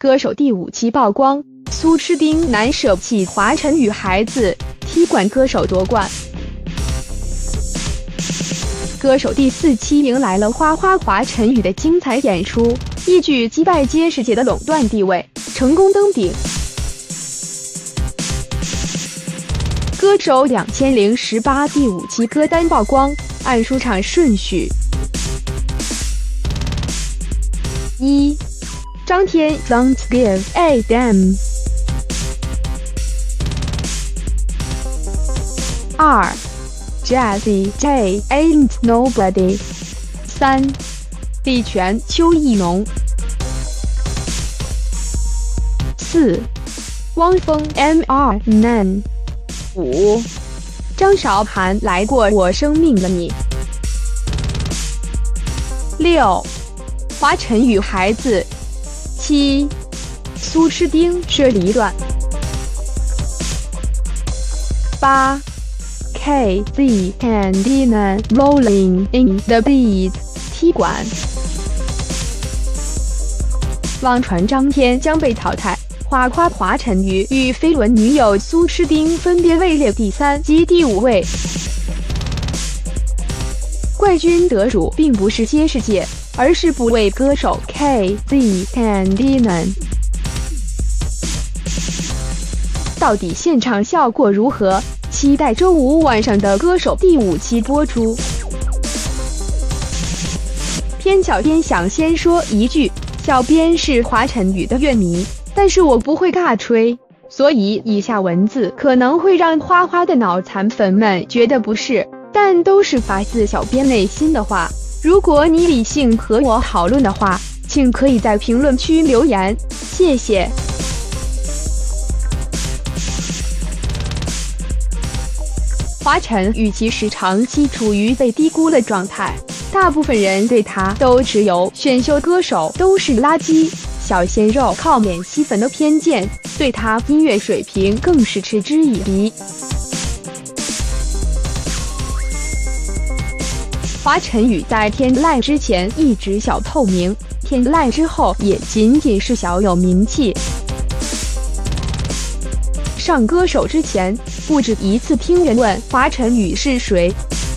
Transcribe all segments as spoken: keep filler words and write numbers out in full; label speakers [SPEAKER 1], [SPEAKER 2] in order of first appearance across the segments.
[SPEAKER 1] 歌手第五期曝光，苏诗丁难舍弃华晨宇孩子，踢馆歌手夺冠。歌手第四期迎来了花花华晨宇的精彩演出，一举击败揭示姐的垄断地位，成功登顶。歌手两千零十八第五期歌单曝光，按出场顺序：一、张天 Don't Give a Damn， 二、Jazzy J Ain't Nobody， 三、李泉邱意浓，四、汪峰 M R Nan， 五、张韶涵来过我生命的你，六、华晨宇孩子，七、苏诗丁是离乱，八、K Z and Dina Rolling in the Beat 踢馆。网传张天将被淘汰，花花华晨宇与绯闻女友苏诗丁分别位列第三及第五位。冠军得主并不是揭示姐，而是补位歌手 K Z and Dina。到底现场效果如何？期待周五晚上的歌手第五期播出。偏小编想先说一句，小编是华晨宇的乐迷，但是我不会尬吹，所以以下文字可能会让花花的脑残粉们觉得不适，但都是发自小编内心的话。如果你理性和我讨论的话，请可以在评论区留言，谢谢。华晨宇其实长期处于被低估的状态，大部分人对他都持有选秀歌手都是垃圾、小鲜肉靠脸吸粉的偏见，对他音乐水平更是嗤之以鼻。华晨宇在天籁之前一直小透明，天籁之后也仅仅是小有名气。上歌手之前，不止一次听人问华晨宇是谁。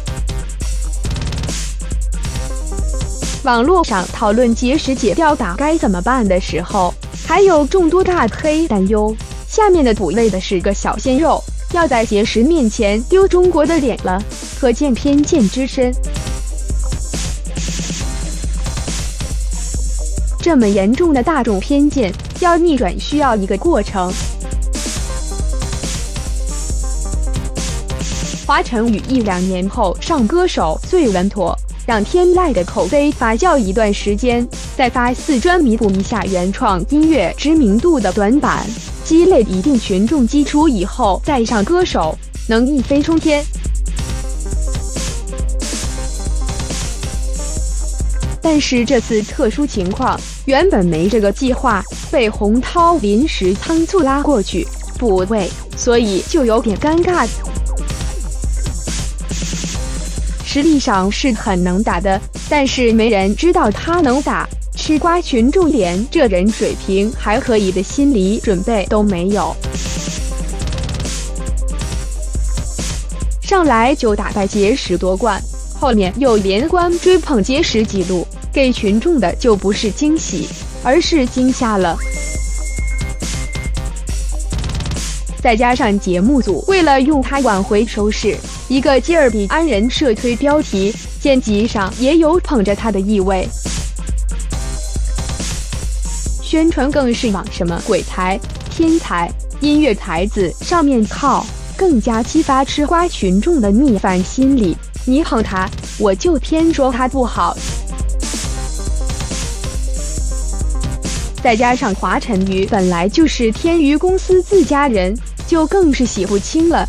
[SPEAKER 1] 网络上讨论结石姐吊打该怎么办的时候，还有众多大黑担忧，下面的补位的是个小鲜肉，要在结石面前丢中国的脸了，可见偏见之深。这么严重的大众偏见，要逆转需要一个过程。华晨宇一两年后上歌手最稳妥，让天籁的口碑发酵一段时间，再发四专弥补一下原创音乐知名度的短板，积累一定群众基础以后再上歌手，能一飞冲天。但是这次特殊情况，原本没这个计划，被洪涛临时仓促拉过去补位，所以就有点尴尬。实力上是很能打的，但是没人知道他能打，吃瓜群众连这人水平还可以的心理准备都没有，上来就打败结石夺冠，后面又连关追捧结石纪录，给群众的就不是惊喜，而是惊吓了。再加上节目组为了用他挽回收视，一个劲儿比安人设推标题，剪辑上也有捧着他的意味，宣传更是往什么鬼才、天才、音乐才子上面靠，更加激发吃瓜群众的逆反心理。你捧他，我就偏说他不好。再加上华晨宇本来就是天娱公司自家人，就更是洗不清了。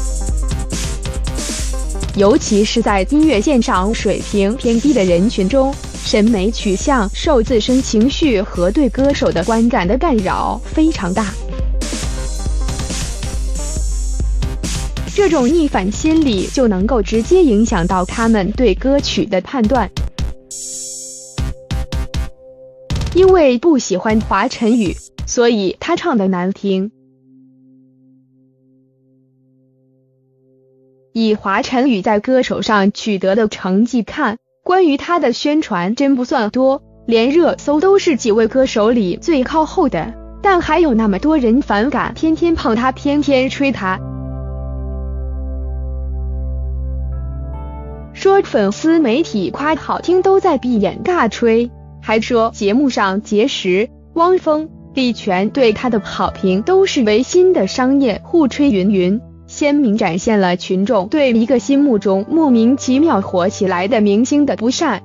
[SPEAKER 1] 尤其是在音乐鉴赏水平偏低的人群中，审美取向受自身情绪和对歌手的观感的干扰非常大。这种逆反心理就能够直接影响到他们对歌曲的判断。因为不喜欢华晨宇， 所以他唱的难听。以华晨宇在歌手上取得的成绩看，关于他的宣传真不算多，连热搜都是几位歌手里最靠后的，但还有那么多人反感，天天捧他，天天吹他。说粉丝媒体夸好听都在闭眼尬吹，还说节目上结识汪峰、李泉对他的好评都是违心的商业互吹云云，鲜明展现了群众对一个心目中莫名其妙火起来的明星的不善。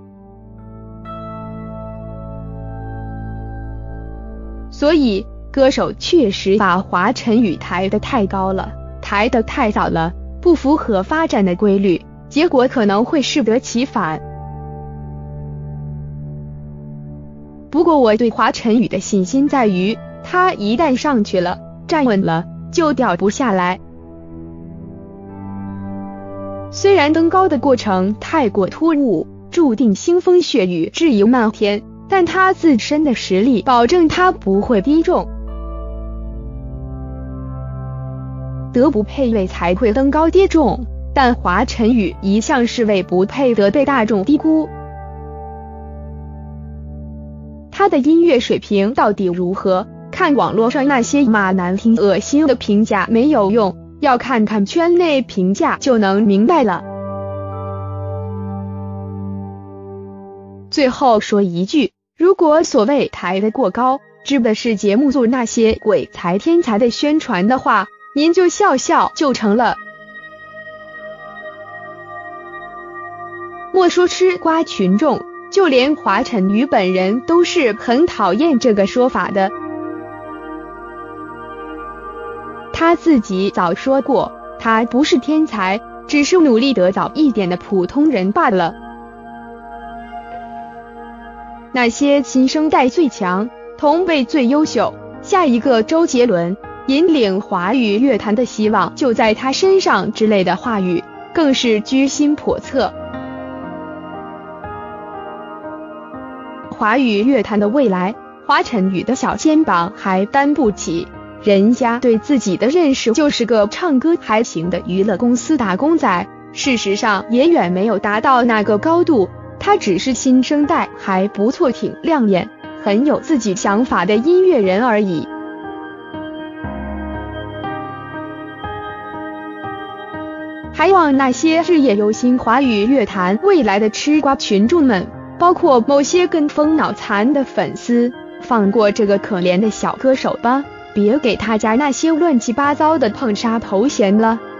[SPEAKER 1] 所以歌手确实把华晨宇抬得太高了，抬得太早了，不符合发展的规律，结果可能会适得其反。不过我对华晨宇的信心在于，他一旦上去了，站稳了，就掉不下来。虽然登高的过程太过突兀，注定腥风血雨，质疑漫天，但他自身的实力保证他不会低中。德不配位才会登高跌重，但华晨宇一向是位不配得被大众低估。他的音乐水平到底如何？看网络上那些骂难听恶心的评价没有用，要看看圈内评价就能明白了。最后说一句，如果所谓抬得过高，指的是节目组那些鬼才天才的宣传的话，您就笑笑就成了。莫说吃瓜群众，就连华晨宇本人都是很讨厌这个说法的。他自己早说过，他不是天才，只是努力得早一点的普通人罢了。那些新生代最强，同辈最优秀，下一个周杰伦，引领华语乐坛的希望就在他身上之类的话语，更是居心叵测。华语乐坛的未来，华晨宇的小肩膀还担不起，人家对自己的认识就是个唱歌还行的娱乐公司打工仔，事实上也远没有达到那个高度，他只是新生代还不错，挺亮眼，很有自己想法的音乐人而已。还望那些日夜忧心华语乐坛未来的吃瓜群众们，包括某些跟风脑残的粉丝，放过这个可怜的小歌手吧，别给他加那些乱七八糟的捧杀头衔了。